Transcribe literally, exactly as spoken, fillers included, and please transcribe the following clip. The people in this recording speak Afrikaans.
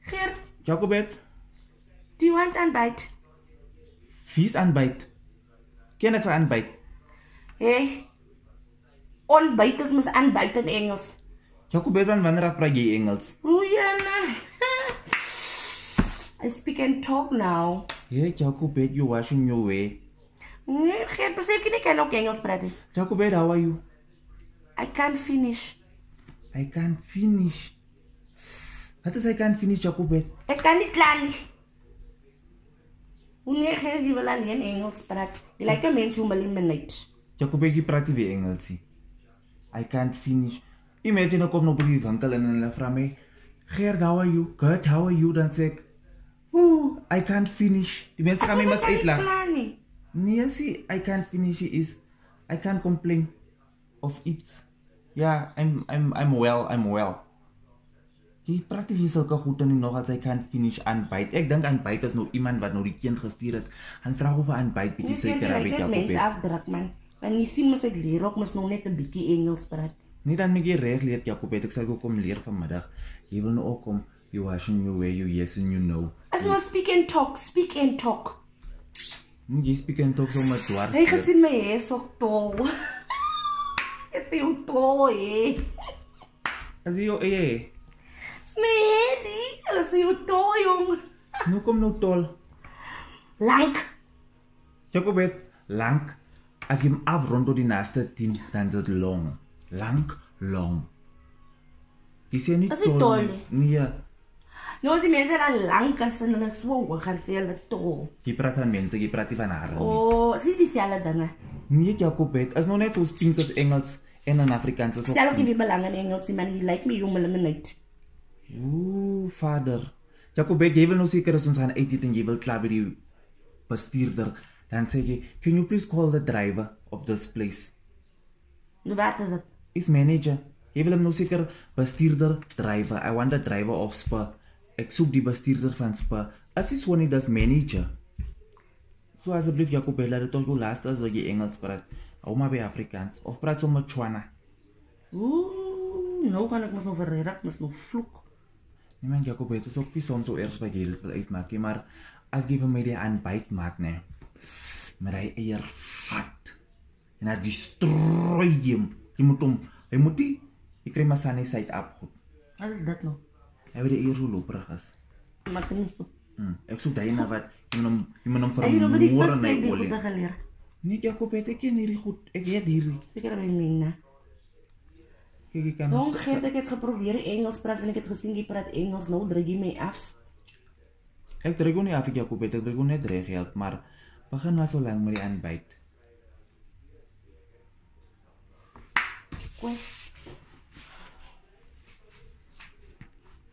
Geert, Jacobet, do you want aanbyt? vies aanbyt. Ken ek vir aanbyt? Hey, ontbyt is mos aanbyt in Engels. Jacobet, wanneer praat jy Engels? Rihanna. I speak and talk now. Hey, Jacobet, you washing your way. Nee, Geert, besef jy nie kan ook Engels praat nie. Jacobet, how are you? I can't finish. I can't finish. Wat is I can't finish, Jacobet? Ek kan nie klaar nie. Hoe nee, Geert, jy wil alleen Engels praat. Jy lyk 'n mens hoe my minuut. Jacobet, jy praat nie weer Engels nie. I can't finish. Imagine ek kom nou by die winkel en hulle vra my, Geert, how are you? Good, how are you? Dan sê ek, ooh, I can't finish. Die mense gaan my mas uitlag. Nee, see, I can't finish is, I can't complain of it. Yeah, I'm, I'm, I'm well, I'm well. Jy praat nie sulke goed en nog as I can't finish aanbyt. Ek dink aanbyt is nou iemand wat nou die kind gestuur het. Han vra of aanbyt bietjie seker heb ek jou mense afdruk man. Want jy sien mos ek leer ook mos nog net 'n bietjie Engels praat. Nie dan moet jy reg leer Jacobet, ek sal ook kom leer vanmiddag. Jy wil nou ook kom, you washing your way, you yes and you know. As jy speak and talk, speak and talk. Jy speak and talk so met dwars. Jy gesien my hair so tol. Ek sien hoe tol hè. As jy jou eh. Nee, nee, hulle sê hoe tol jong. Nou kom nou tol. Lank. Jacobet, lank. As jy hom afrond tot die naaste tien, dan is dit long. Lank, long. Die sê nie tol. tol nie. Nee. Nou as die mense dan lank is en hulle so hoog gaan sê hulle tol. Jy praat van mense, jy praat nie van hare nie. Oh, sê dieselfde dinge. Nee, Jacobet, is nou net soos pink as Engels en in Afrikaans is ook. Stel ook nie weer belang in Engels nie, man. Jy lyk my jong hulle minuut. Ooh, vader. Jacobet, jy wil nou seker as ons gaan uit eet en jy wil klaar by die bestuurder. Dan sê jy, can you please call the driver of this place? Wat is dit? Is manager. Jy wil hom nou seker bestuurder, driver. I want the driver of Spur. Ek soek die bestuurder van Spur. As jy so nie, dis manager. So asseblief Jacobet, laat dit toch jou laaste as jy Engels praat. Hou maar by Afrikaans. Of praat so met Chwana. Ooh, nou gaan ek mos nou verredig, mos nou vloek. Nee man, Jacobet, het is ook nie soms so erg wat jy dit wil uitmaak, nie, maar as jy vir my die aanbyt maak, nee, met hy eier vat, en hy destroy die, jy moet hom, hy moet die, jy krijg maar sunny side up goed. Wat is dit nou? Hy weet die eier so loperig is. Maar ek nie so. Hmm, ek soek die na wat, jy moet hom, jy moet hom Hy het op die vermoor in visplek die die olie. goede geleer. Nee, Jacobet, ek ken hierdie goed, ek weet hierdie. Seker by myne. Kijk, ek kan... Jong, Geert, ek het geprobeer Engels praat en ek het gesien jy praat Engels, nou druk jy my af. Ek druk ook nie af, Jacobet, ek druk ook net reg help, maar begin maar so lang met die aanbyt. Kwee.